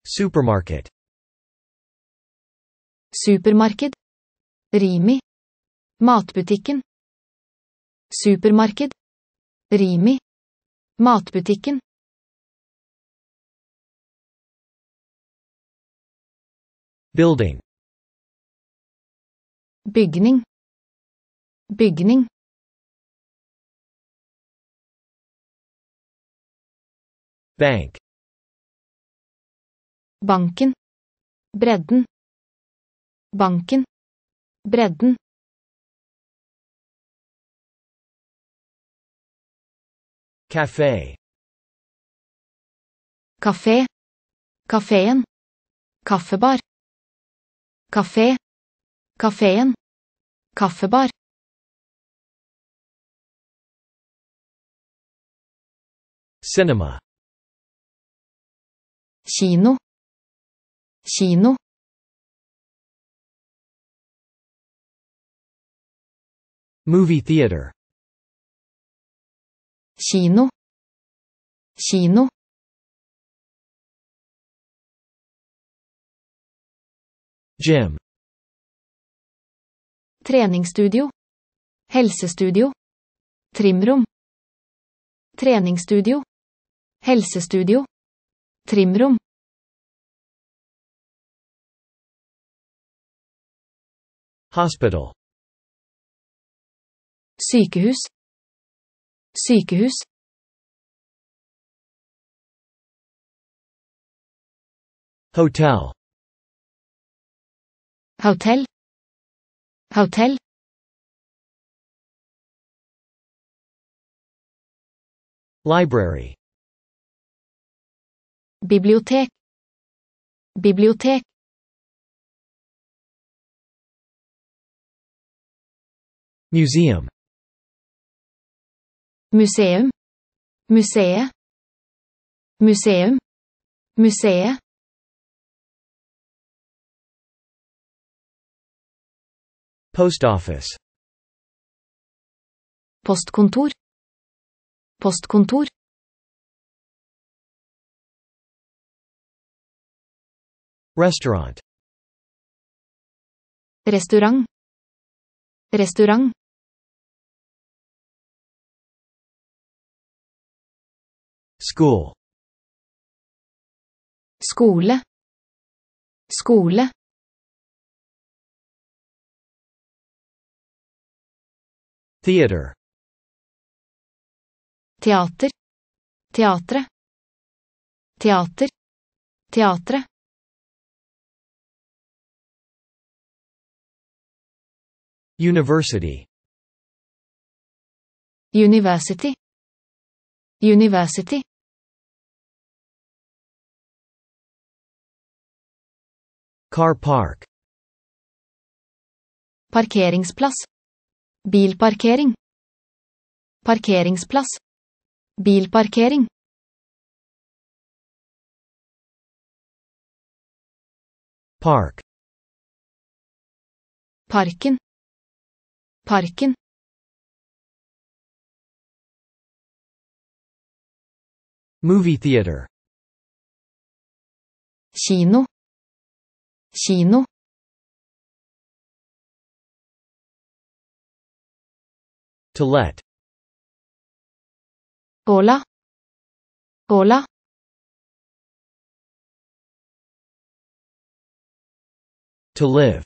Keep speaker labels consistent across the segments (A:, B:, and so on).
A: Supermarket.
B: Supermarked. Rimi. Matbutikken. Supermarked. Rimi. Matbutikken.
A: Building.
B: Bygning. Bygning.
A: Bank.
B: Banken. Bredden. Banken. Bredden.
A: Cafe.
B: Kafé. Kaféen. Kaffebar. Kafé. Kaféen. Kaffebar.
A: Cinema.
B: Kino. Kino.
A: Movie theater.
B: Kino. Kino.
A: Gym.
B: Treningsstudio. Helsestudio. Trimrom. Treningsstudio. Helsestudio. Trimrom.
A: Hospital.
B: Sykehus. Sykehus.
A: Hotel.
B: Hotell. Hotell.
A: Library.
B: Bibliotek. Bibliotek.
A: Museum.
B: Museum. Museet. Museum. Museet.
A: Post office.
B: Postkontor. Postkontor.
A: Restaurant.
B: Restaurant. Restaurant.
A: School.
B: Skole. Skole.
A: Theater.
B: Teater. Teatre. Teater. Teatre.
A: University.
B: University. University.
A: Car park.
B: Parkeringsplass. Bilparkering. Parkeringsplass. Bilparkering.
A: Park.
B: Parken. Parken.
A: Movie theater.
B: Kino. Kino.
A: To let.
B: Åla. Åla.
A: To live.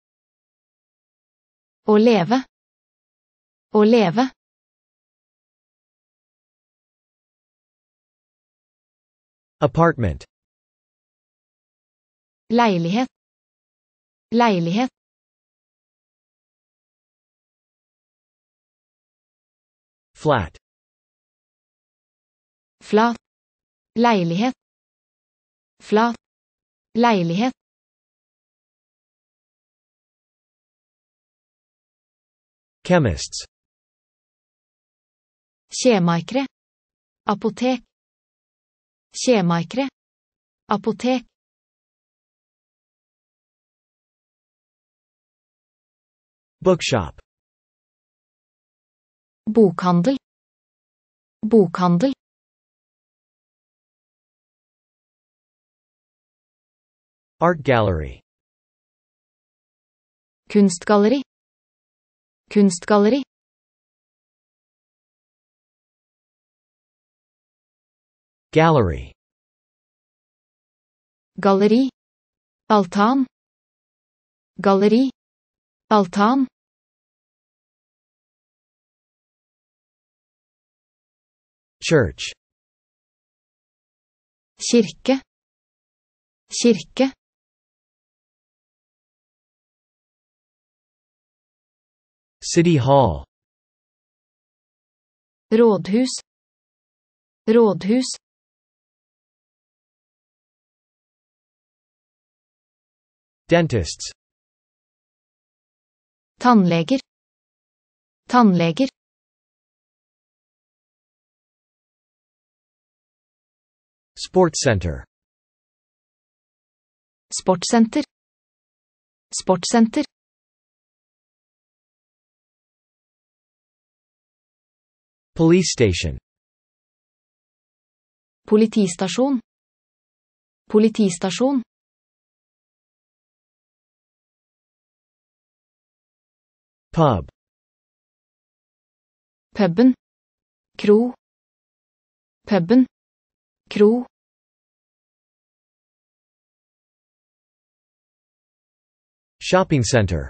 B: Å leve. Å leve.
A: Apartment.
B: Leilighet. Leilighet.
A: Flat.
B: Flat. Leilighet. Flat. Leilighet.
A: Chemists.
B: Kjemikere. Apotek. Kjemikere. Apotek.
A: Bookshop.
B: Bokhandel. Bokhandel.
A: Art gallery.
B: Kunstgalleri. Kunstgalleri.
A: Gallery.
B: Galleri. Altan. Galleri. Altan.
A: Church.
B: Kirke. Kirke.
A: City hall.
B: Rådhus. Rådhus.
A: Dentists.
B: Tannleger. Tannleger.
A: Sports center.
B: Sportsenter. Sportsenter.
A: Police station.
B: Politistasjon. Politistasjon.
A: Pub.
B: Puben. Kro. Puben. Kro.
A: Shopping center.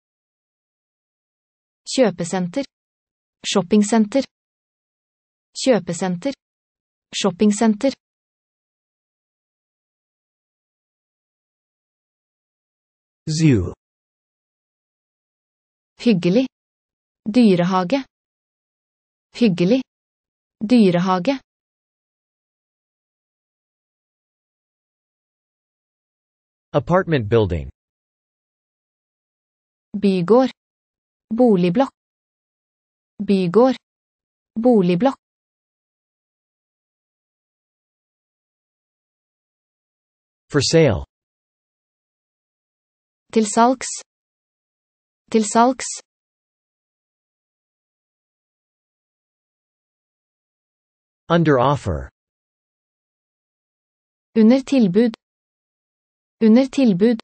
B: Kjøpesenter. Shoppingsenter. Kjøpesenter. Shoppingsenter.
A: Zoo.
B: Hyggelig. Dyrehage. Hyggelig. Dyrehage.
A: Apartment building.
B: Bygård. Boligblokk. Bygård. Boligblokk.
A: For sale.
B: Til salgs. Til salgs.
A: Under offer.
B: Under tilbud. Under tilbud.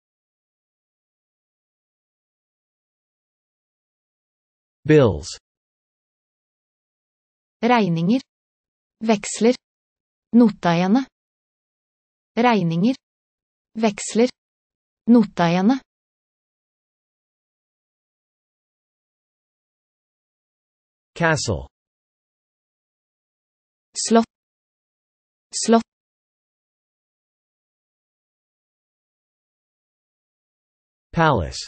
A: Bills.
B: Regninger. Veksler. Notaiene. Regninger. Veksler. Notaiene.
A: Castle.
B: Slott. Slott.
A: Palace.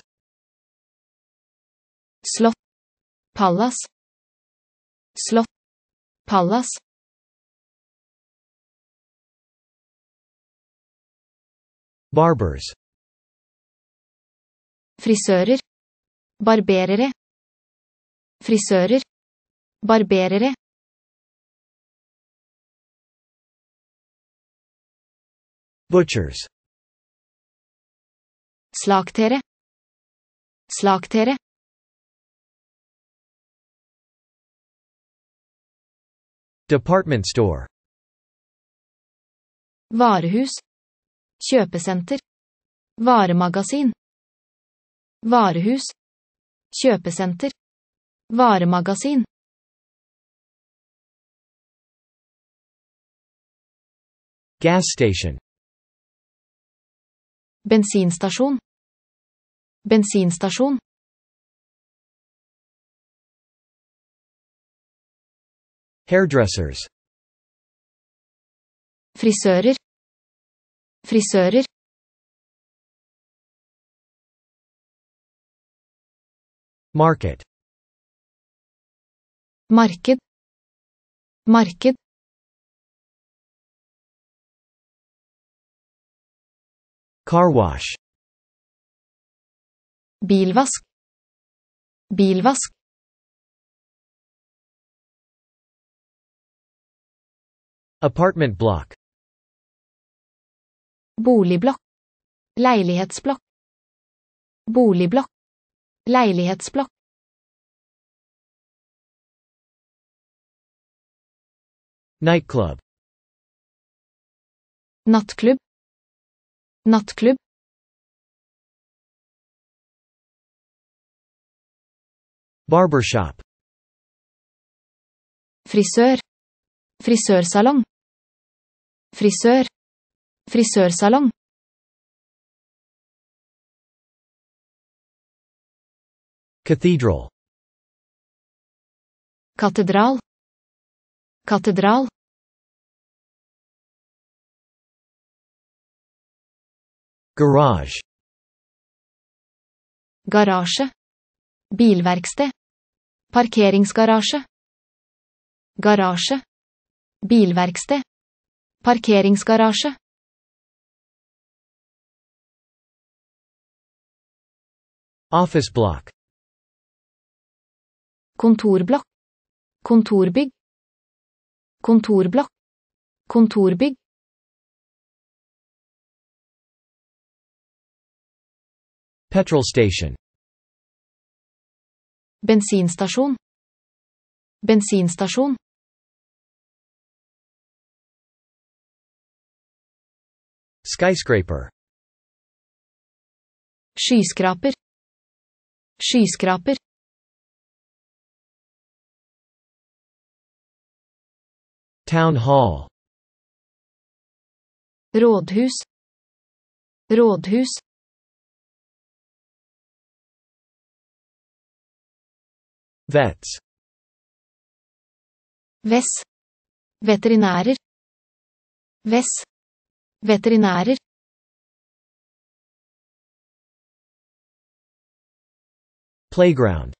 B: Slott. Pallas. Slott. Pallas.
A: Barbers.
B: Frisører. Barberere. Frisører. Barberere.
A: Butchers.
B: Slaktere. Slaktere.
A: Department store.
B: Varehus. Kjøpesenter. Varemagasin. Varehus. Kjøpesenter. Varemagasin.
A: Gas station.
B: Bensinstasjon. Bensinstasjon.
A: Hairdressers.
B: Frisører. Frisører.
A: Market.
B: Marked. Marked.
A: Car wash.
B: Bilvask. Bilvask.
A: Apartment block.
B: Boligblokk. Leilighetsblokk. Boligblokk. Leilighetsblokk.
A: Nightclub.
B: Nattklubb. Nattklubb.
A: Barbershop.
B: Frisør. Frisørsalong. Frisør. Frisørsalong.
A: Cathedral.
B: Katedral. Katedral.
A: Garage.
B: Garasje. Bilverksted. Parkeringsgarasje. Garasje. Bilverksted. Parkeringsgarasje.
A: Office block.
B: Kontorblokk. Kontorbygg. Kontorblokk. Kontorbygg.
A: Petrol station.
B: Bensinstasjon. Bensinstasjon.
A: Skyscraper.
B: Skyskraper. Skyskraper.
A: Town hall.
B: Rådhus. Rådhus.
A: Vets.
B: Vess. Veterinærer. Vess. Veterinærer.
A: Playground.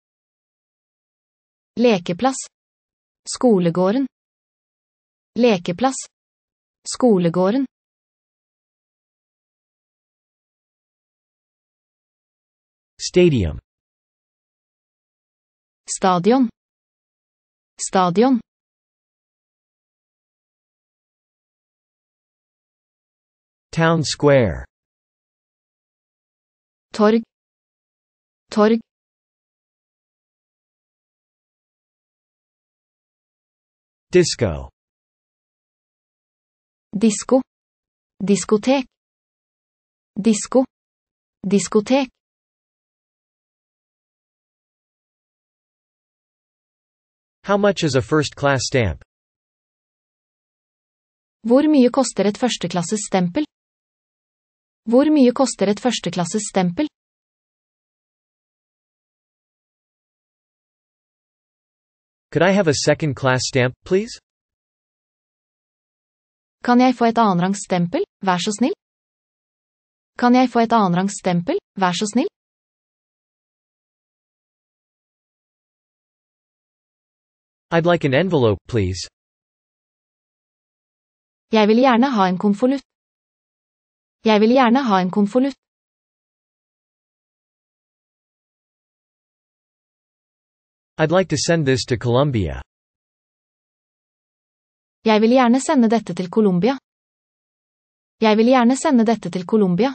B: Lekeplass. Skolegården. Lekeplass. Skolegården.
A: Stadium.
B: Stadion. Stadion.
A: Town square.
B: Torg. Torg.
A: Disco.
B: Disko. Diskotek. Disko. Diskotek.
A: How much is a first-class stamp?
B: Hvor mye koster et førsteklasses stempel? Hvor mye koster et førsteklasses stempel?
A: Could I have a second-class stamp, please?
B: Kan jeg få et annenrangs stempel, vær så snill? Kan jeg få et annenrangs stempel, vær så snill?
A: I'd like an envelope, please.
B: Jeg vil gjerne ha en konvolutt. Jeg vil gjerne ha en konvolutt.
A: I'd like to send this to Colombia.
B: Jeg vil gjerne sende dette til Colombia. Jeg vil gjerne sende dette til Colombia.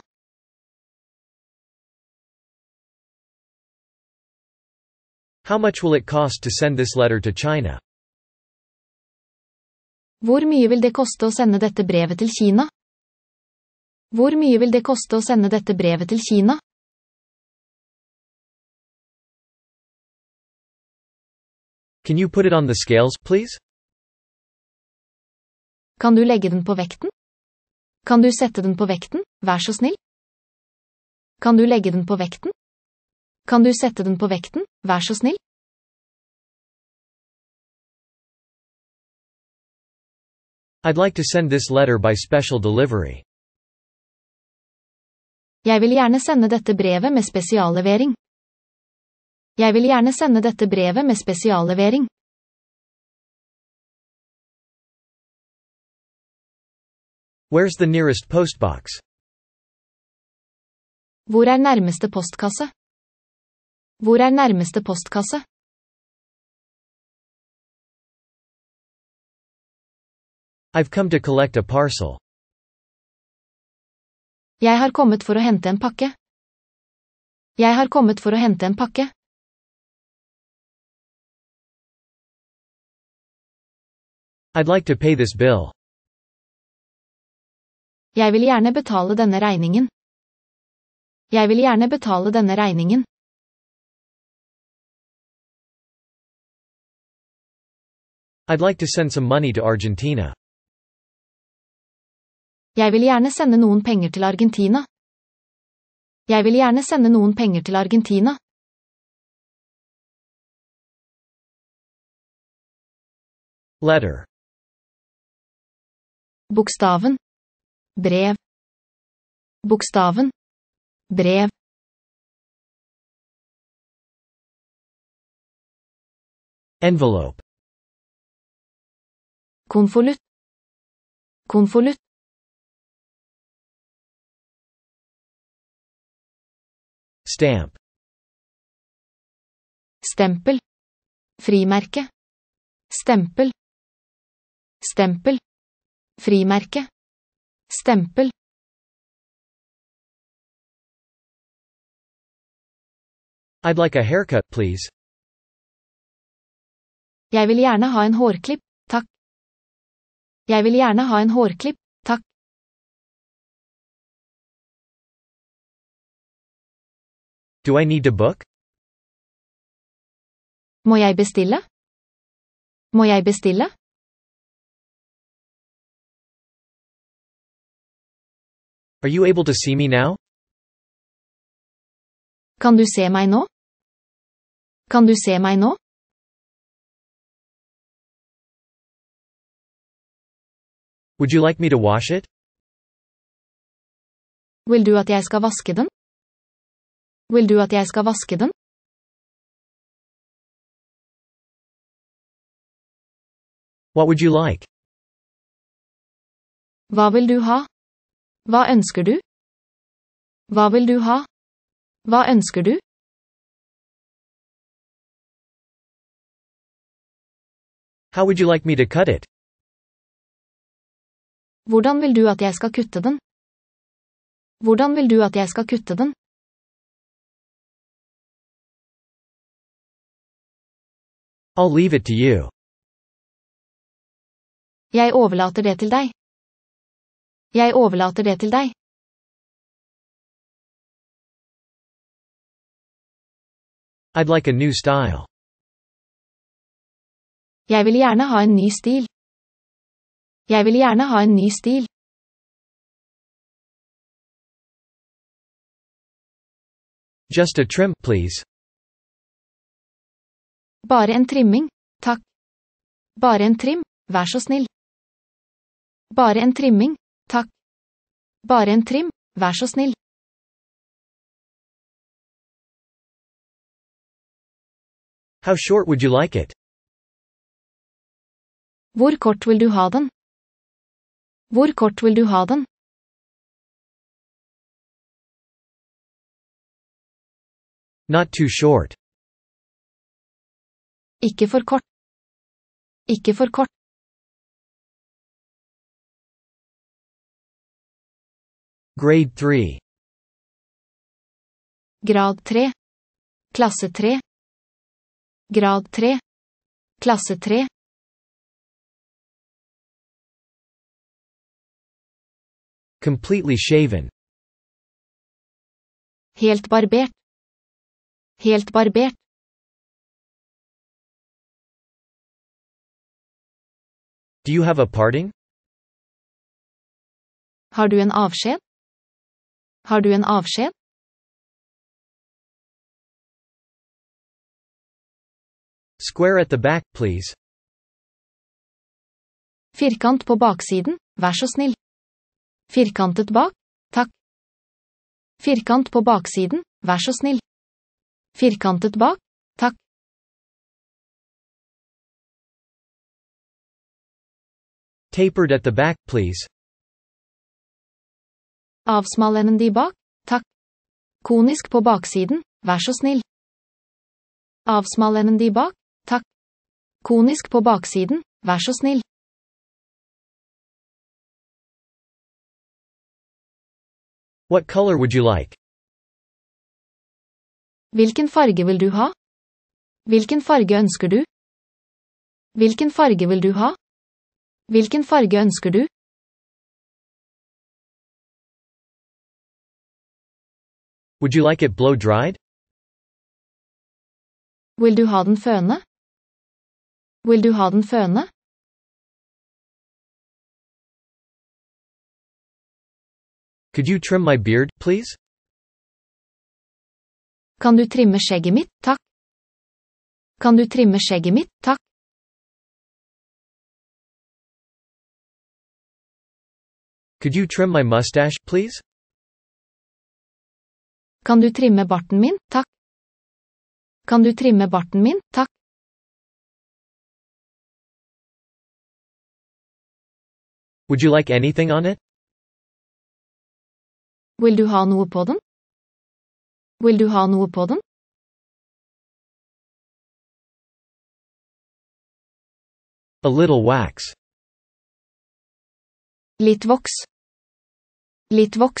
A: How much will it cost to send this letter to China?
B: Hvor mye vil det koste å sende dette brevet til Kina? Hvor mye vil det koste å sende dette brevet til Kina?
A: Can you put it on the scales, please?
B: Kan du legge den på vekten? Kan du sette den på vekten, vær så snill? Kan du legge den på vekten? Kan du sette den på vekten, vær så snill?
A: I'd like to send this letter by special delivery.
B: Jeg vil gjerne sende dette brevet med spesiallevering. Jeg vil gjerne sende dette brevet med spesiallevering.
A: Where's the nearest postbox?
B: Hvor er nærmeste postkasse? Hvor er nærmeste postkasse?
A: I've come to collect a parcel.
B: Jeg har kommet for å hente en pakke. Jeg har kommet for å hente en pakke.
A: I'd like to pay this bill.
B: Jeg vil gjerne betale denne regningen. Jeg vil gjerne betale denne regningen.
A: I'd like to send some money to Argentina.
B: Jeg vil gjerne sende noen penger til Argentina. Jeg vil gjerne sende noen penger til Argentina.
A: Letter.
B: Bokstaven. Brev. Bokstaven. Brev.
A: Envelope.
B: Konvolutt. Konvolutt.
A: Stamp.
B: Stempel. Frimerke. Stempel. Stempel. Frimerke. Stempel.
A: I'd like a haircut, please.
B: Jeg vil gjerne ha en hårklipp, takk. Jeg vil gjerne ha en hårklipp, takk.
A: Do I need to book?
B: Må jeg bestille? Må jeg bestille?
A: Are you able to see me now?
B: Kan du se meg nå? Kan du se meg nå?
A: Would you like me to wash it?
B: Vil du at jeg skal vaske den? Vil du at jeg skal vaske den?
A: What would you like?
B: Hva vil du ha? Hva ønsker du? Hva vil du ha? Hva ønsker du?
A: How would you like me to cut it?
B: Hvordan vil du at jeg skal kutte den? Hvordan vil du at jeg skal kutte den?
A: I'll leave it to you.
B: Jeg overlater det til deg. Jeg overlater det til deg.
A: I'd like a new style.
B: Jeg vil gjerne ha en ny stil. Jeg vil gjerne ha en ny stil.
A: Just a trim, please.
B: Bare en trimming, takk. Bare en trim, vær så snill. Bare en trimming, takk. Bare en trim, vær så snill.
A: How short would you like it?
B: Hvor kort vil du ha den? Hvor kort vil du ha den?
A: Not too short.
B: Ikke for kort. Ikke for kort.
A: Grade 3.
B: Grad 3. Klasse 3. Grad 3. Klasse 3.
A: Completely shaven.
B: Helt barbert. Helt barbert.
A: Do you have a parting?
B: Har du en avskjed? Har du en avskjed?
A: Square at the back, please.
B: Firkant på baksiden, vær så snill. Firkantet bak, takk. Firkant på baksiden, vær så snill. Firkantet bak, takk.
A: Tapered at the back, please.
B: Avsmalnende de bak, takk. Konisk på baksiden, vær så snill. Avsmalnende de bak, takk. Konisk på baksiden, vær så snill.
A: What color would you like?
B: Hvilken farge vil du ha? Hvilken farge ønsker du? Hvilken farge vil du ha? Hvilken farge ønsker du?
A: Would you like it blow-dried?
B: Vil du ha den føne? Vil du ha den føne?
A: Could you trim my beard, please?
B: Kan du trimme skjegget mitt, takk? Kan du trimme skjegget mitt, takk?
A: Could you trim my mustache, please?
B: Kan du trimme barten min, takk? Kan du trimme barten min, takk?
A: Would you like anything on it?
B: Vil du ha noe på den? Vil du ha noe på den?
A: A little wax.
B: Litt voks. Litt voks.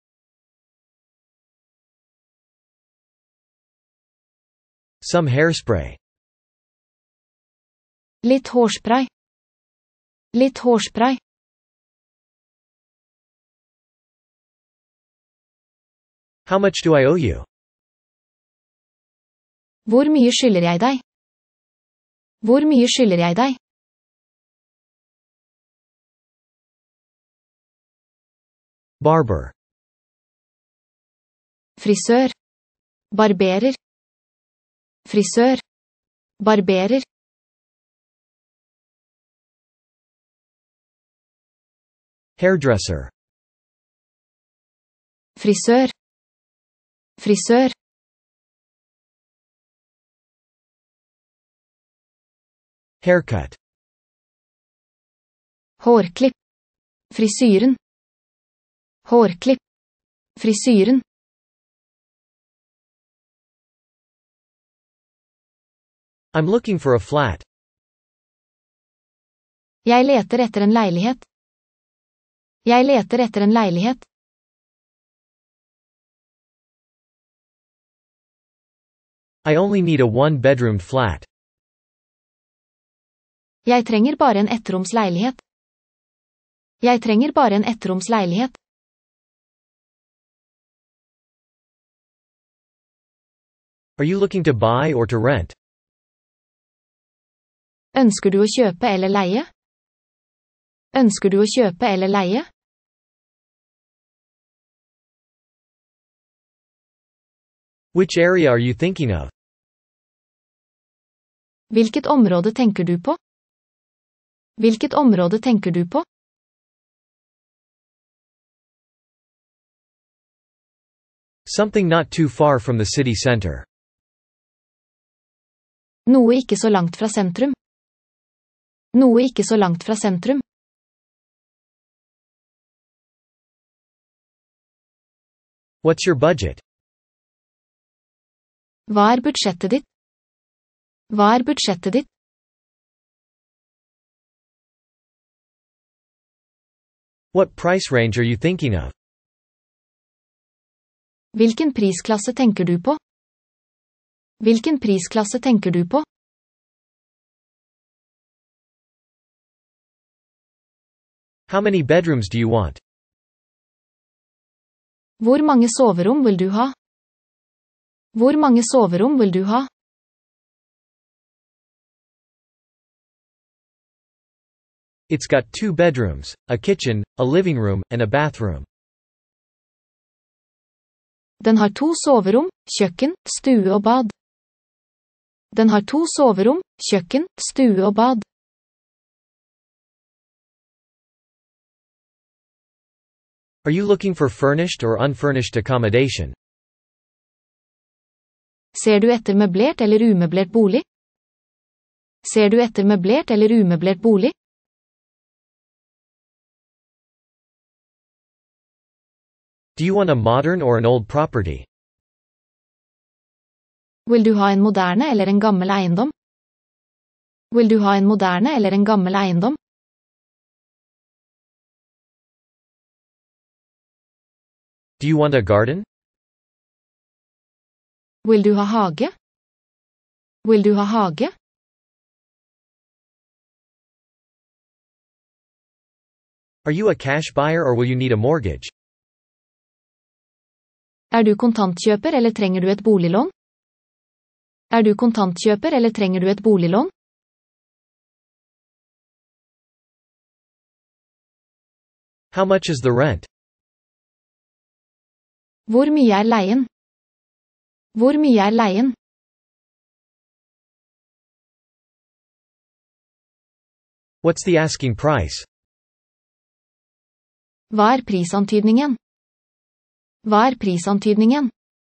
A: Some hairspray.
B: Litt hårspray. Litt hårspray.
A: How much do I owe you?
B: Hvor mye skylder jeg deg? Hvor mye skylder jeg deg?
A: Barber.
B: Frisør. Barberer. Frisør. Barberer.
A: Hairdresser.
B: Frisør. Frisør.
A: Haircut.
B: Hårklipp. Frisyren. Hårklipp. Frisyren.
A: I'm looking for a flat.
B: Jeg leter etter en leilighet. Jeg leter etter en leilighet.
A: I only need a one-bedroom flat.
B: Jeg trenger bare en ettroms leilighet. Jeg trenger bare en ettroms leilighet.
A: Are you looking to buy or to rent?
B: Ønsker du å kjøpe eller leie? Ønsker du å kjøpe eller leie?
A: Which area are you thinking of?
B: Hvilket område tenker du på? Hvilket område tenker du på?
A: Something not too far from the city center.
B: Noe ikke så langt fra sentrum. Noe ikke så langt fra sentrum.
A: What's your budget?
B: Hva er budsjettet ditt? Hva er budsjettet ditt?
A: What price range are you thinking of?
B: Hvilken prisklasse tenker du på? Hvilken prisklasse tenker du på?
A: How many bedrooms do you want?
B: Hvor mange soverom vil du ha? Hvor mange soverom vil du ha?
A: It's got 2 bedrooms, a kitchen, a living room, and a bathroom.
B: Den har 2 soverom, kjøkken, stue og bad. Den har 2 soverom, kjøkken, stue og bad.
A: Are you looking for furnished or unfurnished accommodation?
B: Ser du etter møblert eller umøblert bolig? Ser du etter møblert eller umøblert bolig?
A: Do you want a modern or an old property?
B: Vil du ha en moderne eller en gammel eiendom? Vil du ha en moderne eller en gammel eiendom?
A: Do you want a garden?
B: Vil du ha hage? Vil du ha hage?
A: Are you a cash buyer or will you need a mortgage?
B: Er du kontantkjøper eller trenger du et boliglån? Er du kontantkjøper eller trenger du et boliglån?
A: How much is the rent?
B: Hvor mye er leien? Hvor mye er leien?
A: What's the asking price?
B: Hva er prisantydningen? Hva er prisantydningen?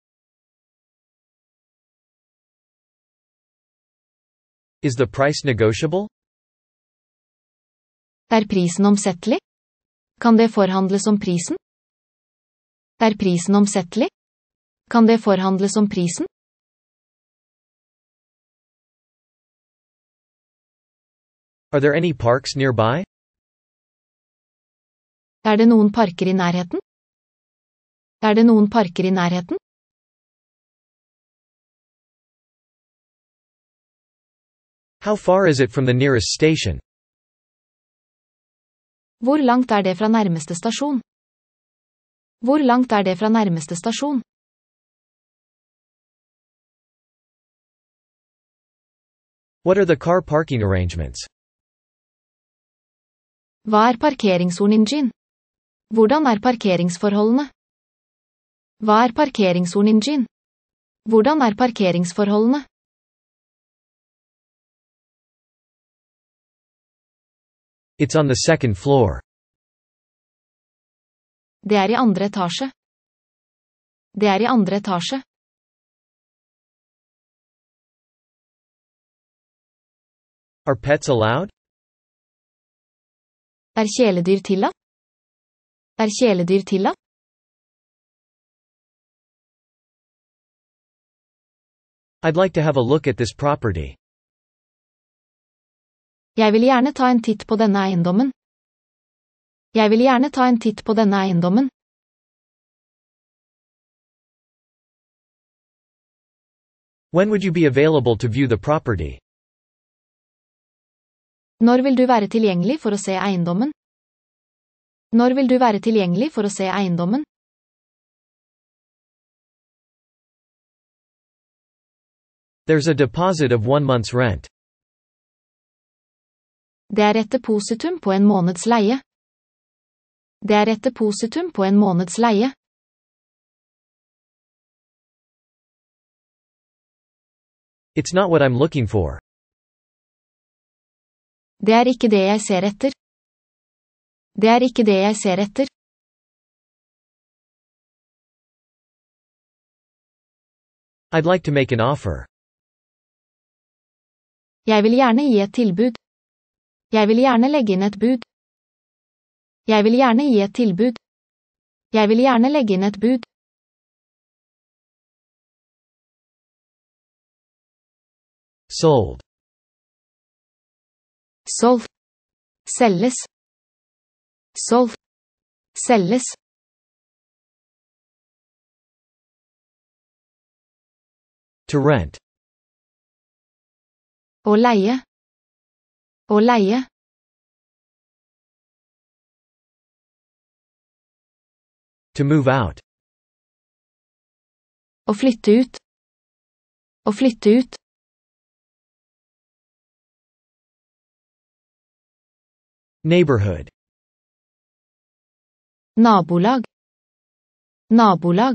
A: Is the price negotiable?
B: Er prisen omsettelig? Kan det forhandles om prisen? Er prisen omsettelig? Kan det forhandles om prisen?
A: Are there any parks nearby?
B: Er det noen parker i nærheten? Er det noen parker i nærheten?
A: How far is it from the nearest station?
B: Hvor langt er det fra nærmeste stasjon? Hvor langt er det fra nærmeste stasjon?
A: What are the car parking arrangements?
B: Hva er parkeringsordningen? Hvordan er parkeringsforholdene? Hva er parkeringsordningen? Hvordan er parkeringsforholdene?
A: It's on the second floor.
B: Det er i andre etasje. Det er i andre etasje.
A: Are pets allowed?
B: Er kjæledyr tillatt? Er kjæledyr tillatt?
A: I'd like to have a look at this property.
B: Jeg vil gjerne ta en titt på denne eiendommen. Jeg vil gjerne ta en titt på denne eiendommen.
A: When would you be available to view the property?
B: Når vil du være tilgjengelig for å se eiendommen? Når vil du være tilgjengelig for å se eiendommen?
A: There's a deposit of 1 month's rent.
B: Det er et depositum på en måneds leie. Det er et depositum på en måneds leie.
A: It's not what I'm looking for.
B: Det er ikke det jeg ser etter. Det er ikke det jeg ser etter.
A: I'd like to make an offer.
B: Jeg vil gjerne gi et tilbud. Jeg vil gjerne legge inn et bud. Jeg vil gjerne gi et tilbud. Jeg vil gjerne legge inn et bud.
A: Sold.
B: Solgt. Selges. Solgt. Selges.
A: To rent.
B: Å leie. Å leie.
A: To move out.
B: Å flytte ut. Å flytte ut.
A: Neighborhood.
B: Nabolag. Nabolag.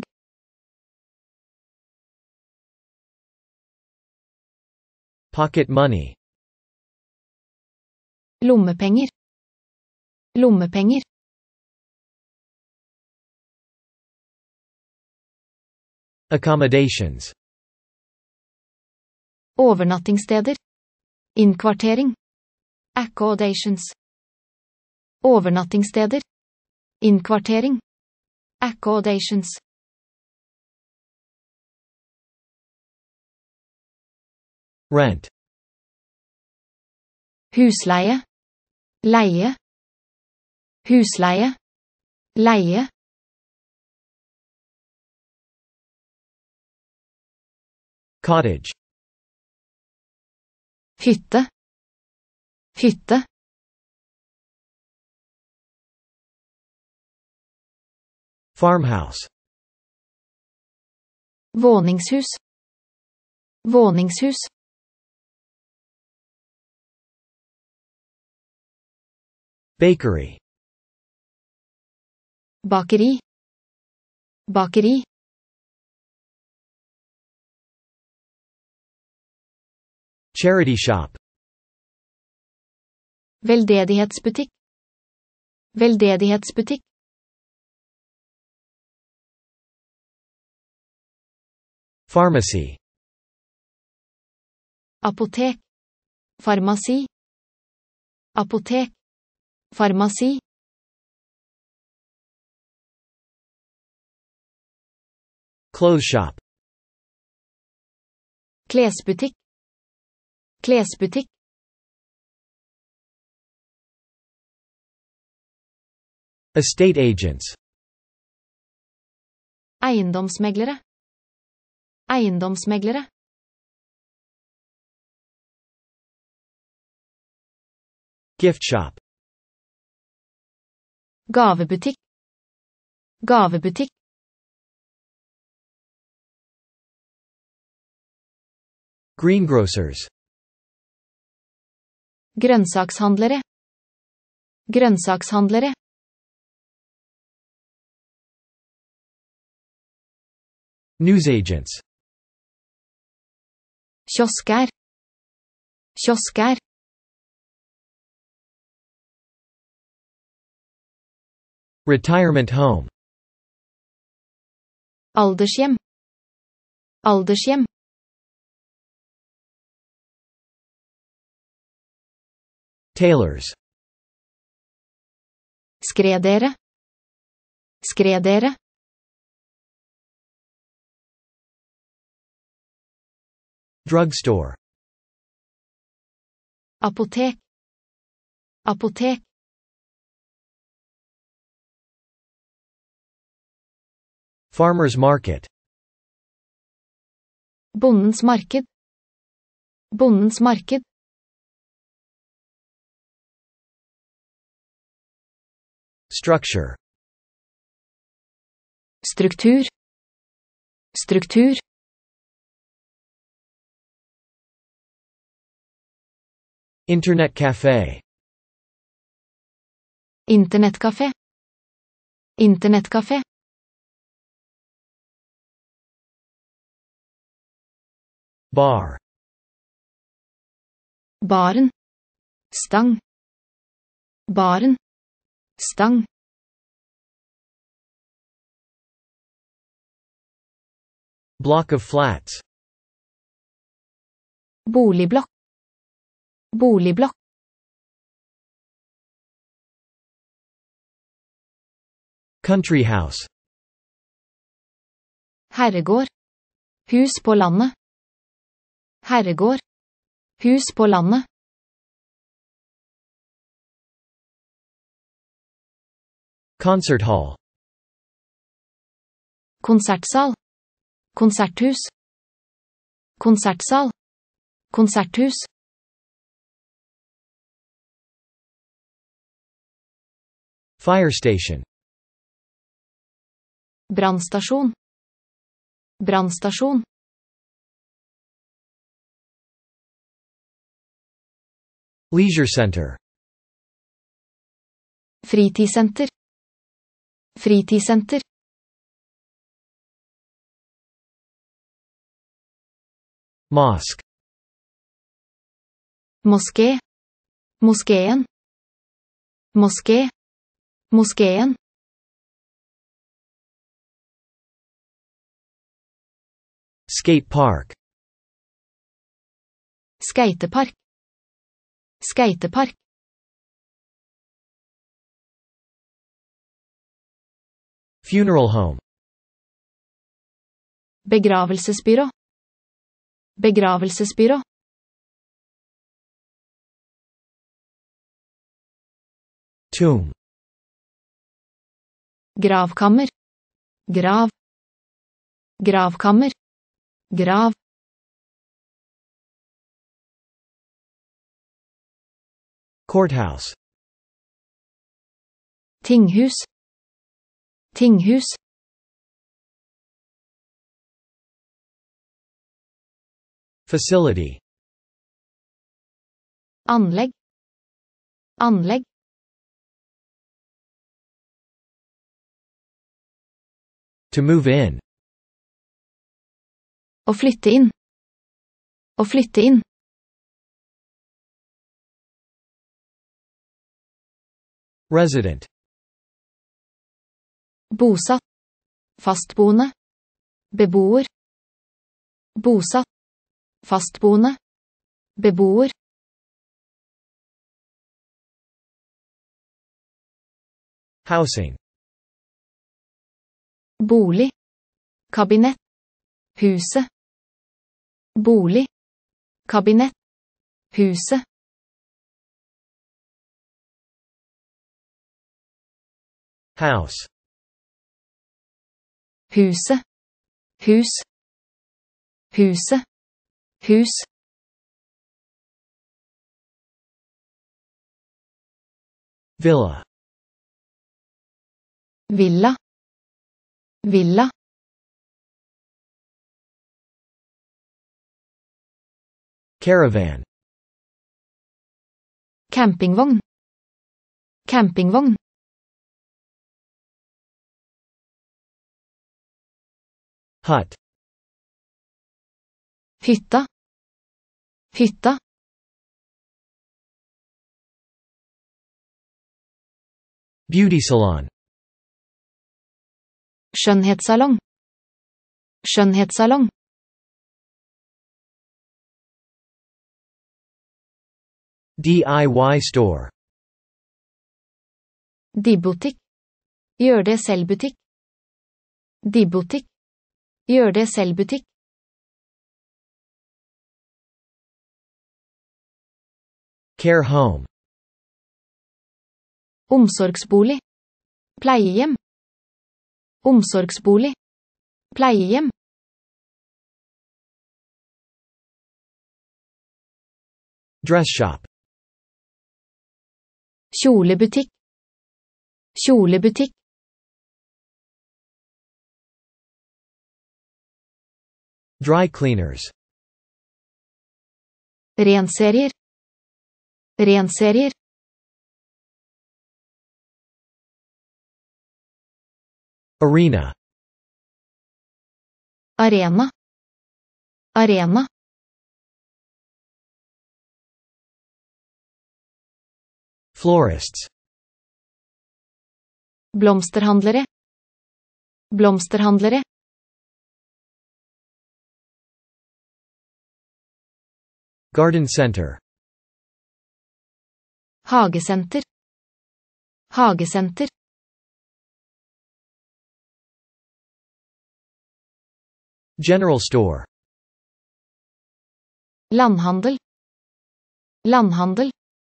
A: Pocket money.
B: Lommepenger. Lommepenger.
A: Accommodations.
B: Overnattingssteder. Innkvartering. Accommodations. Overnattingssteder. Innkvartering. Accommodations.
A: Rent.
B: Husleie. Leie. Husleie. Leie.
A: Cottage.
B: Hytte. Hytte.
A: Farmhouse.
B: Våningshus. Våningshus.
A: Bakery.
B: Bakeri. Bakeri.
A: Charity shop.
B: Veldedighetsbutikk. Veldedighetsbutikk.
A: Pharmacy.
B: Apotek. Farmasi. Apotek. Farmasi.
A: Clothes shop.
B: Klesbutikk. Klesbutikk.
A: Estate agents.
B: Eiendomsmeglere. Eiendomsmeglere.
A: Gift shop.
B: Gavebutikk. Gavebutikk.
A: Greengrocers.
B: Grønnsakshandlere. Grønnsakshandlere.
A: Newsagents.
B: Kiosker. Kiosker.
A: Retirement home.
B: Aldershjem. Aldershjem.
A: Tailors.
B: Skredere. Skredere.
A: Drugstore.
B: Apotek. Apotek.
A: Farmer's market.
B: Bondens marked. Bondens marked.
A: Structure.
B: Struktur. Struktur.
A: Internet cafe.
B: Internettkafé. Internettkafé.
A: Bar.
B: Baren. Stang. Baren. Stang.
A: Block of flats.
B: Boligblokk. Boligblokk.
A: Country house.
B: Herregård. Hus på landet. Herregård. Hus på landet.
A: Concert hall.
B: Konsertsal. Konserthus. Konsertsal. Konserthus.
A: Fire station.
B: Brannstasjon. Brannstasjon.
A: Leisure center.
B: Fritidssenter. Fritidssenter.
A: Mosque.
B: Moské. Moskeen. Moské. Moskeen.
A: Skate park.
B: Skatepark. Skatepark.
A: Funeral home.
B: Begravelsesbyrå. Begravelsesbyrå.
A: Tomb.
B: Gravkammer. Grav. Gravkammer. Grav.
A: Courthouse.
B: Tinghus. Tinghus.
A: Facility.
B: Anlegg. Anlegg.
A: To move in.
B: Å flytte inn. Å flytte inn.
A: Resident.
B: Bosatt. Fastboende. Beboer. Bosatt. Fastboende. Beboer.
A: Housing.
B: Bolig. Kabinett. Huset. Bolig. Kabinett. Huset.
A: House.
B: Huset. Hus. Huset. Hus.
A: Villa.
B: Villa. Villa.
A: Caravan.
B: Campingvogn. Campingvogn.
A: Hut.
B: Hytta. Hytta.
A: Beauty salon.
B: Skjønnhetssalong. Skjønnhetssalong.
A: DIY store.
B: Dibutikk. Gjør det selv-butikk. Dibutikk. Gjør det selv-butikk.
A: Care home.
B: Omsorgsbolig. Pleiehjem. Omsorgsbolig. Pleiehjem.
A: Dress shop.
B: Kjolebutikk. Kjolebutikk.
A: Dry cleaners.
B: Renserier. Renserier.
A: Arena.
B: Arena. Arena.
A: Florists.
B: Blomsterhandlere. Blomsterhandlere.
A: Garden center.
B: Hagesenter. Hagesenter.
A: General store.
B: Landhandel. Landhandel.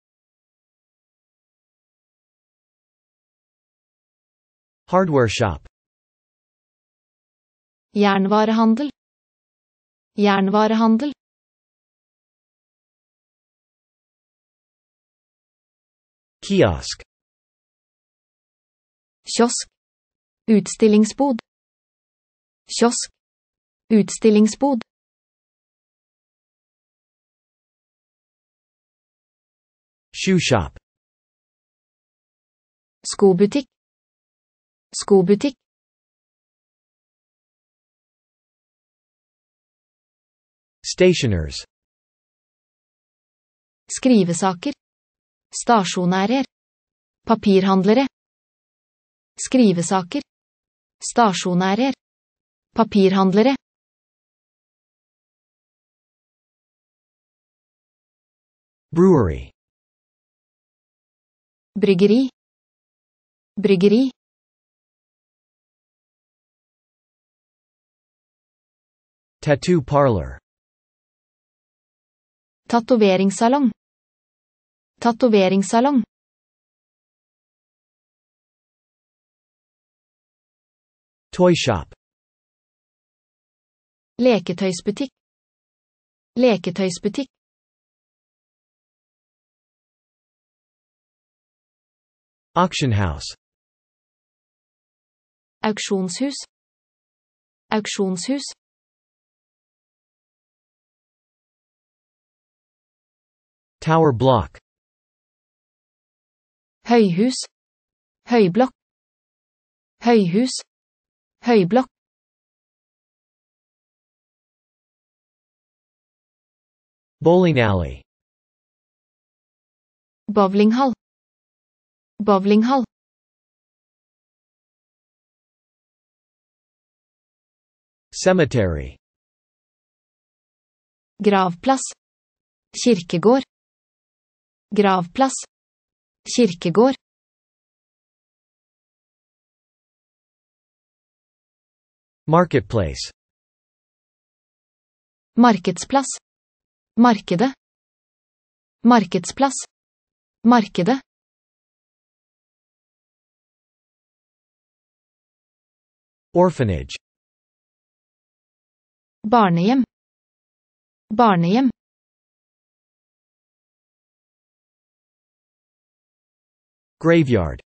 A: Hardware shop.
B: Jernvarehandel. Jernvarehandel.
A: Kiosk.
B: Kiosk. Utstillingsbod. Kiosk. Utstillingsbod.
A: Shoe shop.
B: Skobutikk. Skobutikk.
A: Stationers.
B: Skrivesaker. Stasjonærer. Papirhandlere. Skrivesaker. Stasjonærer. Papirhandlere.
A: Brewery.
B: Bryggeri. Bryggeri.
A: Tattoo parlor.
B: Tatoveringssalong. Tatoveringssalong.
A: Toy shop.
B: Leketøysbutikk. Leketøysbutikk.
A: Auction house.
B: Auksjonshus. Auksjonshus.
A: Tower block.
B: Høyhus. Høyblokk. Høyhus. Høyblokk.
A: Bowling alley.
B: Bowlinghall. Bowlinghall.
A: Cemetery.
B: Gravplass. Kirkegård. Gravplass. Kirkegård.
A: Marketplace.
B: Markedsplass. Markedet. Markedsplass. Markedet.
A: Orphanage.
B: Barnehjem. Barnehjem.
A: Graveyard.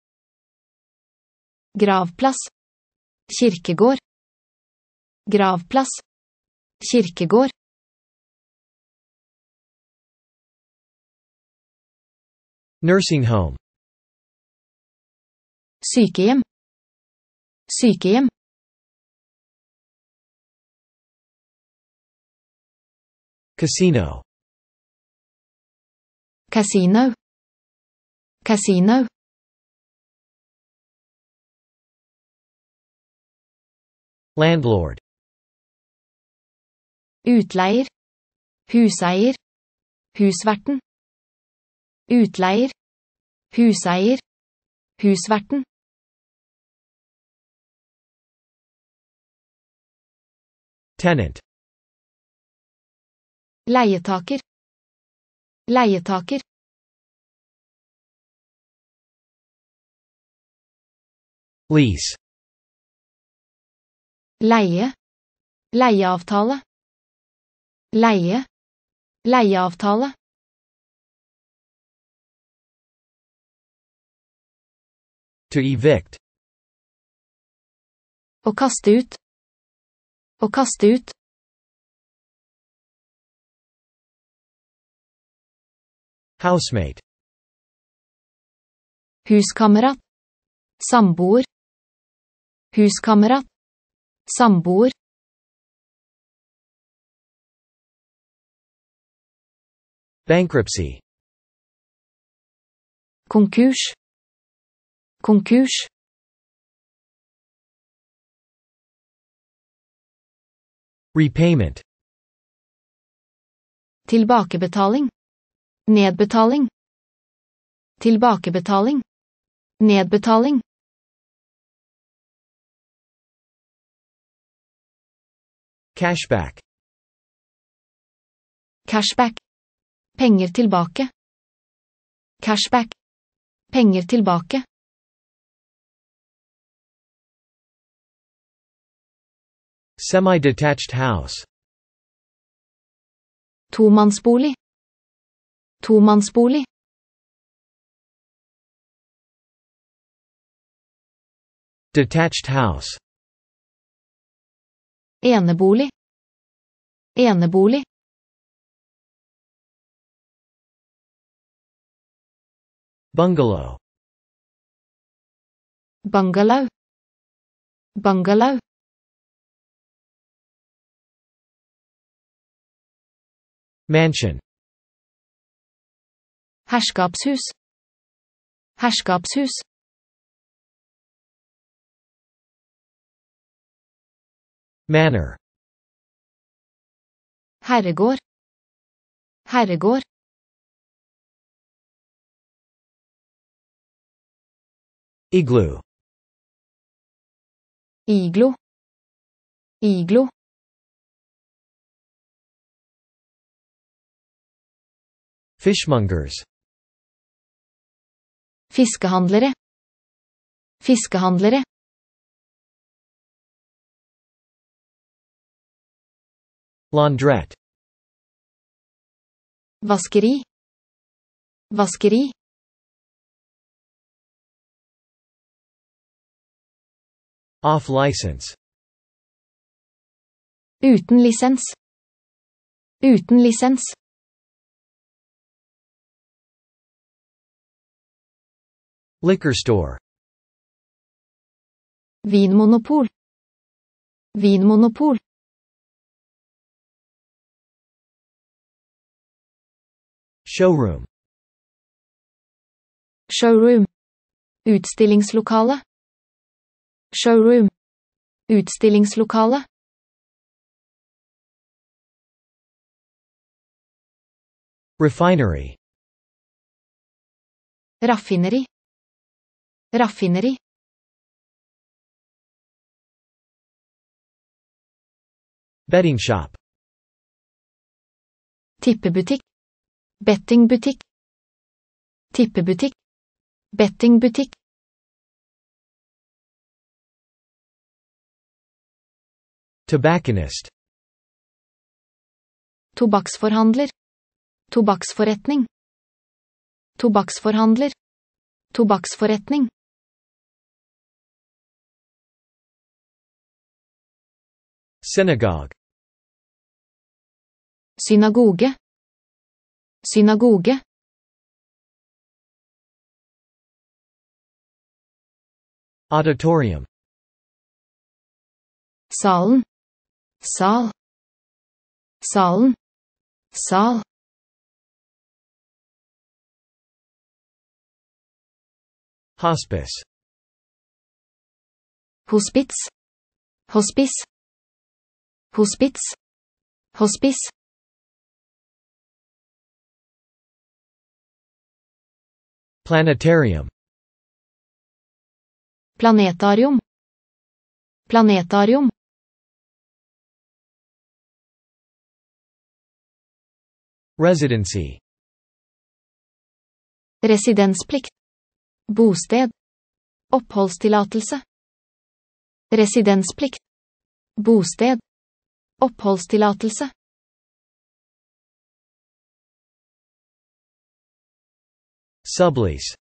B: Gravplass. Kirkegård. Gravplass. Kirkegård.
A: Nursing home.
B: Sykehjem. Sykehjem.
A: Casino.
B: Casino. Casino.
A: Landlord.
B: Utleier. Huseier. Husverten. Utleier. Huseier. Husverten.
A: Tenant.
B: Leietaker. Leietaker.
A: Lease.
B: Leie. Leieavtale. Leie. Leieavtale.
A: To evict.
B: Å kaste ut. Å kaste ut.
A: Housemate.
B: Huskamerat. Samboer. Huskamerat. Samboer.
A: Bankruptcy.
B: Konkurs. Konkurs.
A: Repayment.
B: Tilbakebetaling. Nedbetaling. Tilbakebetaling. Nedbetaling.
A: Cashback.
B: Cashback. Penger tilbake. Cashback. Penger tilbake.
A: Semi-detached house.
B: Tomannsbolig. Tomannsbolig.
A: Detached house.
B: Enebolig. Enebolig.
A: Bungalow.
B: Bungalow. Bungalow.
A: Mansion.
B: Herskapshus. Herskapshus.
A: Manor.
B: Herregård. Herregård.
A: Igloo.
B: Iglo. Iglo.
A: Fishmongers.
B: Fiskehandlere. Fiskehandlere.
A: Laundrette.
B: Vaskeri. Vaskeri.
A: Off-license.
B: Uten lisens. Uten lisens.
A: Liquor store.
B: Vinmonopol. Vinmonopol.
A: Showroom.
B: Showroom. Utstillingslokale. Showroom. Utstillingslokale.
A: Refinery.
B: Raffineri. Raffineri.
A: Betting shop.
B: Tippebutikk. Bettingbutikk. Tippebutikk. Bettingbutikk.
A: Tobacconist.
B: Tobakksforhandler. Tobakksforretning. Tobakksforhandler. Tobakksforretning.
A: Synagogue.
B: Synagoge. Synagoge.
A: Auditorium.
B: Salen. Sal. Salen. Sal.
A: Hospice.
B: Hospits. Hospice. Hospits. Hospice.
A: Planetarium.
B: Planetarium. Planetarium.
A: Residency.
B: Residensplikt. Bosted. Oppholdstillatelse. Residensplikt. Bosted. Oppholdstillatelse.
A: Sublease.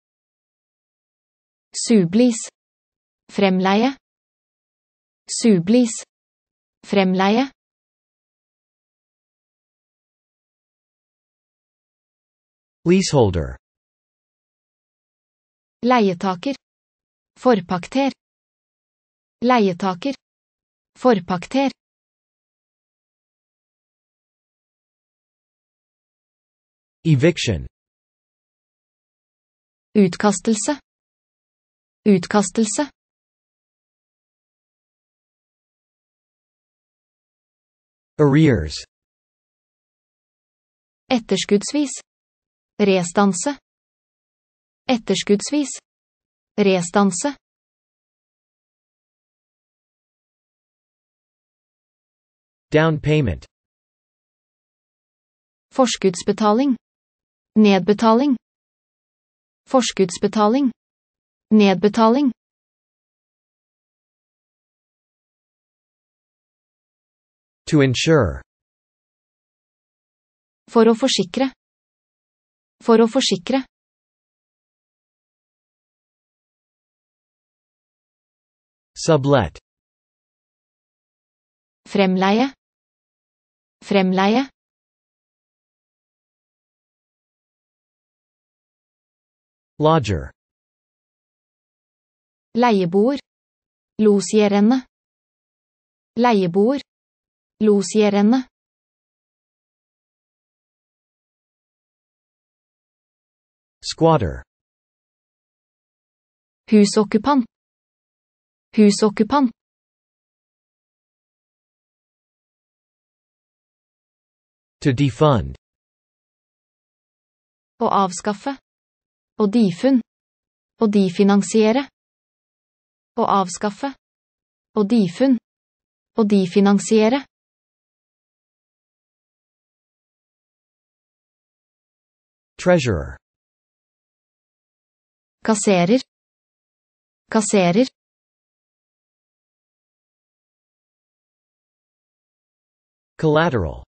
B: Sublease. Fremleie. Sublease. Fremleie.
A: Leaseholder.
B: Leietaker. Forpakter. Leietaker. Forpakter.
A: Eviction.
B: Utkastelse. Utkastelse.
A: Arrears.
B: Etterskuddsvis. Restanse. Etterskuddsvis. Restanse.
A: Down payment.
B: Forskuddsbetaling. Nedbetaling. Forskuddsbetaling. Nedbetaling.
A: To insure.
B: For å forsikre. For å forsikre.
A: Sublet.
B: Fremleie. Fremleie.
A: Lodger.
B: Leieboer. Losgjerende. Leieboer. Losgjerende.
A: Squatter.
B: Husokkupant. Husokkupant.
A: To defund.
B: Å avskaffe. Å difund. Å difinansiere. Å avskaffe. Å difund. Å difinansiere.
A: Treasurer.
B: Kasserer. Kasserer.
A: Collateral.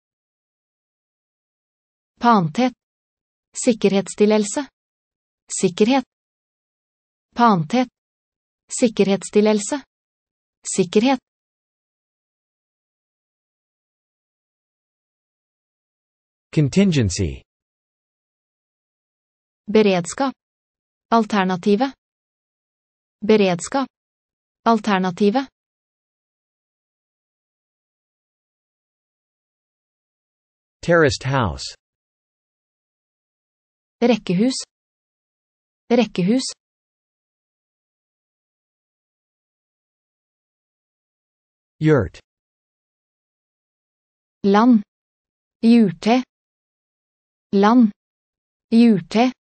B: Pantet. Sikkerhetsstillelse. Sikkerhet. Pantet. Sikkerhetsstillelse. Sikkerhet.
A: Contingency.
B: Beredskap. Alternative. Beredskap. Alternative.
A: Terraced house.
B: Rekkehus. Rekkehus.
A: Yurt.
B: Land. Jurte. Land. Jurte.